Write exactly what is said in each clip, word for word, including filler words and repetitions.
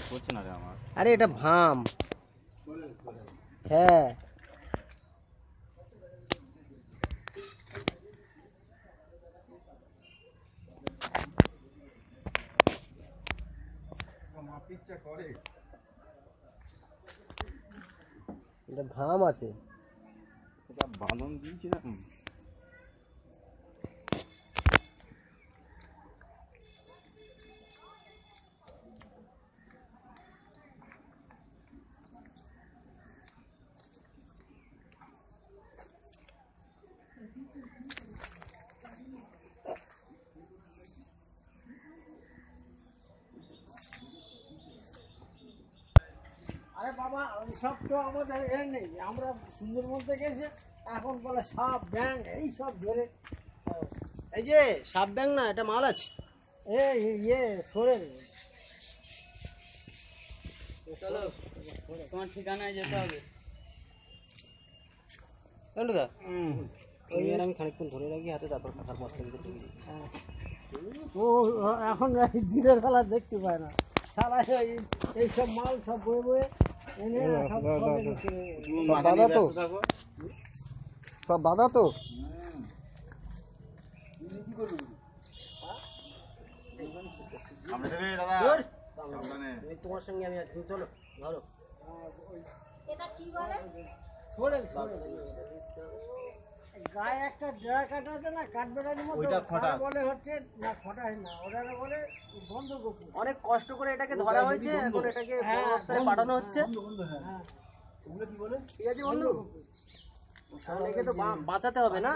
করছে না রে আমার। আরে এটা ভাম। হ্যাঁ এটা ভাম আছে। এটা বাঁধন দিয়েছি না। আরে বাবা সব তো আমাদের এ নেই, আমরা সুন্দরবন থেকে এসে এখন বলে সাপ ব্যাং এই সব ধরে। এই যে সাপ ব্যাং না, এটা মাল আছে। এই ইয়ে সরে চলো তোমার ঠিকানায় যেতে হবে। দা ওই আর আমি খানিকক্ষণ ধরে রাখি হাতে, তারপর কাঁঠাল বস্তার ভিতরে ঢুকে দিই। ও এখন দিনের বেলা দেখতে পায় না, সারা এইসব মাল সব বয়ে বয়ে এনে সব বাধা তো, সব বাধা তো। তোমার সঙ্গে আমি আছি, চলো ধরো। গায়ে একটা ডেরা কাটা আছে না, কাঠবেড়ার মতো, বলে হচ্ছে না খটা না, ওটা বলে বন্ধ গোপন। অনেক কষ্ট করে এটাকে ধরা হয়েছে, এখন এটাকে পাঠানো হচ্ছে। ঠিক আছে বন্ধু, একে তো বাঁচাতে হবে না।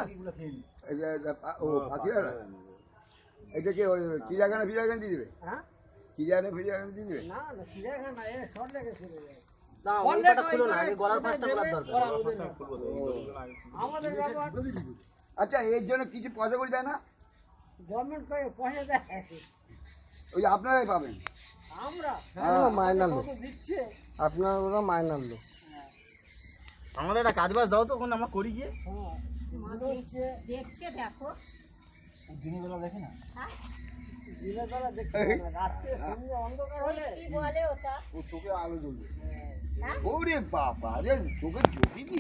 এটাকে ওই চিড়িয়াখানা ফিরিয়াখানা দিয়ে দেবে? হ্যাঁ চিড়িয়াখানা ফিরিয়াখানা দিয়ে দেবে? না না চিড়িয়াখানা এ শর্ট লেগে চলে যায়। আচ্ছা এর জন্য কিছু পয়সা করে দেয় না? গভর্নমেন্ট পয়সা দেয়, ওই আপনারাই পাবেন। আমরা মাইনার লোক দিচ্ছে, আপনার ওরা মাইনার লোক। আমাদের একটা কাজ বাজ দাও তো, ওখানে আমরা করি গিয়ে। দেখছে দেখো, দিনের বেলা দেখে না, দিনের বেলা দেখতে না, রাত্রে সন্ধ্যে অন্ধকার হলে কি বলে ওটা? ও চোখে আলো জ্বলবে। ওরে বাবা রে, চোখে জ্যোতি কি?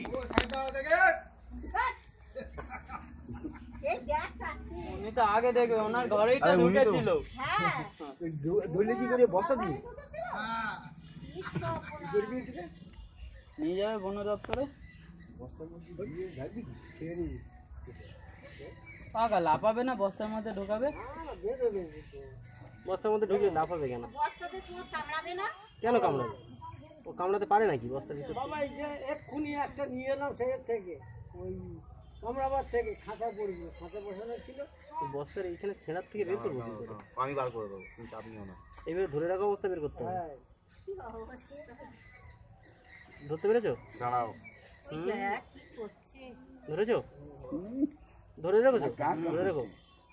এই দেখ কাকি, উনি তো আগে দেখবে, ওনার ঘরেই তো ঢুকেছিল। হ্যাঁ ধরলে কি করে বস্তা দিয়ে? কি সব নিয়ে যাবে বন দপ্তরে। পাকা লাফাবে না, বস্তার মধ্যে ঢোকাবে। বস্তার মধ্যে ঢুকে লাফাবে কেন? বস্তাতে তোমার কামড়াবে না? কেন কামড়াবে? ও কামড়াতে পারে নাকি বস্তার ভিতরে? বাবা এই যে এক্ষুনি একটা নিয়ে এলাম সেই থেকে, ওই কামড়াবার থেকে খাঁচা পড়বে, খাঁচা বসানো ছিল। বস্তার এইখানে ছেঁড়ার থেকে বের করবো কি করে? আমি বার করে দেবো, তুমি চাপ নিও না। এইভাবে ধরে রাখা অবস্থা বের করতে হবে। হ্যাঁ কি অবস্থা, ধরতে পেরেছো? দাঁড়াও, দেখ কি করছে। ধরেছো? ধরে রেখেছো? ধরে রেখো,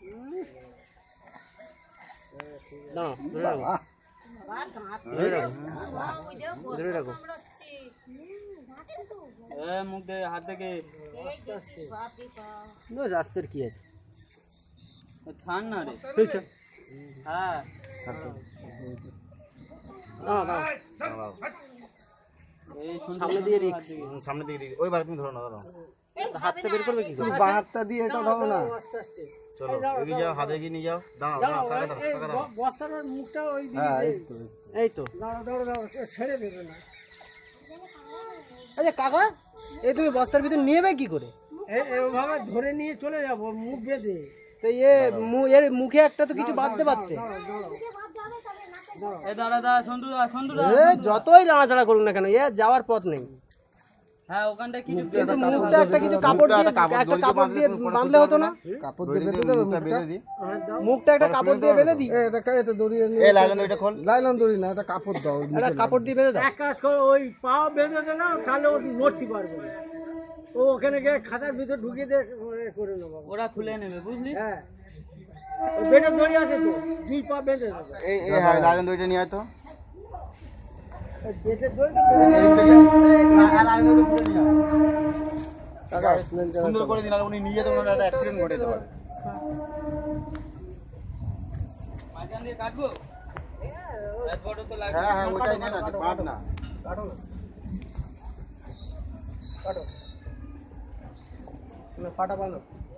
দাঁড়াও, ধরে রাখো, বাবা দাঁত ধরে রাখো, বাবা ওই যে ধরে বস্তা রাখো। কামড়াচ্ছে। হুম দাঁত তো এ মুখ দিয়ে হাত থেকে এই দেখছি বাপ রে বাপ। না রাস্তার কি আছে? ছাড় না রে। বুঝছো? হ্যাঁ দাঁড়াও, দাঁড়াও। দাঁড়াও। এই সামনে দিয়ে রিক্স, সামনে দিকে ওই বার তুমি ধরো না, দাঁড়াও। হাতটা বের করবে কি করে? বাঁ হাতটা দিয়ে এটা ধরো না। আস্তে আস্তে চলো এগিয়ে যাও, হাতে এগিয়ে নিয়ে যাও। দাঁড়াও দাঁড়াও, টাকা দাও, এই টাকা দাও। বস্তার মুখটা ওই দিকে হ্যাঁ এই তো, এই তো। দাঁড়া দাঁড়া দাঁড়া, ছেড়ে দেবে না। আচ্ছা কাকা, এই তুমি বস্তার ভিতর নিয়ে যাবে কি করে? এইভাবে ধরে নিয়ে চলে যাবো মুখ বেঁধে। তো এ এর মুখে একটা তো কিছু বাঁধতে পারতে। এ দাঁড়া দাঁড়া, সন্টু দা, সন্টু দা। এ যতই নাড়াচাড়া করুন না কেন, এ যাওয়ার পথ নেই। হ্যাঁ ওখানটা কিছু কিন্তু মুখটা একটা কিছু কাপড় দিয়ে, একটা কাপড় দিয়ে বাঁধলে হতো না? কাপড় দিয়ে বেঁধে দেবে মুখটা? মুখটা একটা কাপড় দিয়ে বেঁধে দিই। এটা এটা দড়ি নিয়ে এই লাগানো, এটা খোল। লাইলন দড়ি না, এটা কাপড় দাও। একটা কাপড় দিয়ে বেঁধে দাও। এক কাজ করো, ওই পাও বেঁধে দে না, তাহলে ও নড়তে পারবে না। ও ওখানে গিয়ে খাঁচার ভিতর ঢুকিয়ে দিয়ে করে নেবো। ওরা খুলে নেবে, বুঝলি? হ্যাঁ বেঁধে দড়ি আছে তো, দুই পা বেঁধে দেবে। এই এই হ্যাঁ লাগানো, দুইটা নিয়ে আয় তো। বেঁধে দড়ি তো সুন্দর করে দিন, আর উনি নিয়ে যেতে ওনার একটা অ্যাক্সিডেন্ট ঘটে যেতে পারে। মাঝখান দিয়ে কাটবো। এরপরে তো লাগবে। হ্যাঁ হ্যাঁ ওইটাই নে না বাঁধ না কাটো কাটো না ফাটা বাঁধো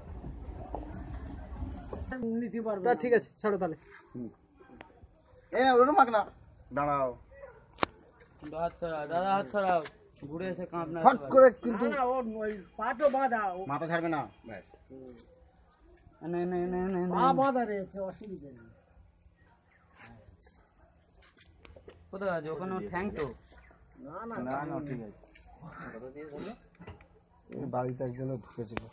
নিতে পারবে ঠিক আছে ছাড়ো তাহলে এ না ওটা মাখ না দাঁড়াও হাত ছড়াও দাদা, হাত ছড়াও, ঘুরে এসে কাঁপ না ফট করে কিন্তু না ও ওই পাটো বাঁধা মাথা ছাড়বে না নে নে নে নে পা বাঁধা রয়েছে অসুবিধা নেই কোথায় আছে ওখানে ঠ্যাং তো না না না না ঠিক আছে বাড়িতে একজনের ঢুকেছিল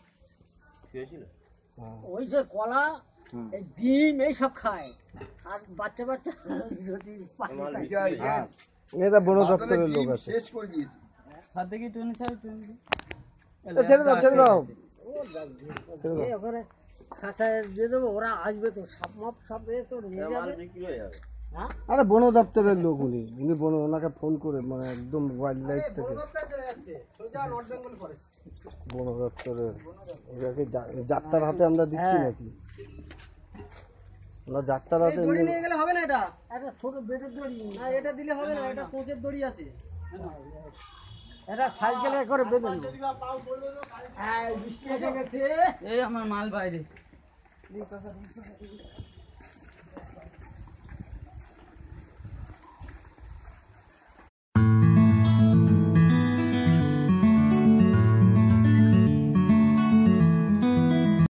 ওই যে কলা এই ডিম এই সব খায় আর বাচ্চা বাচ্চা যদি পানি খায়। এটা বন দপ্তরের লোক আছে শেষ করে দিয়েছি হাত দেখি টুয়েন্টি সাইড টোয়েন্টি এ, ছেড়ে দাও ছেড়ে দাও ও যাক, এই ওখানে খাঁচায় দিয়ে দেবো ওরা আসবে তো সাপ মাপ সব এ তো নিয়ে যাবে হ্যাঁ আরে বন দপ্তরের লোক উনি উনি বন ওনাকে ফোন করে মানে একদম ওয়াইল্ড লাইফ থেকে বন দপ্তরের ওনাকে যা- যাত্রার হাতে আমরা দিচ্ছি নাকি আমরা যাত্রার হাতে দড়ি এমনি- নিয়ে গেলে হবে না এটা একটা ছোট বেটের দড়ি না এটা দিলে হবে না এটা কোচের দড়ি আছে এটা সাইকেলে করে বেঁধে নেব হ্যাঁ বৃষ্টি এসে গেছে এই আমার মাল বাইরে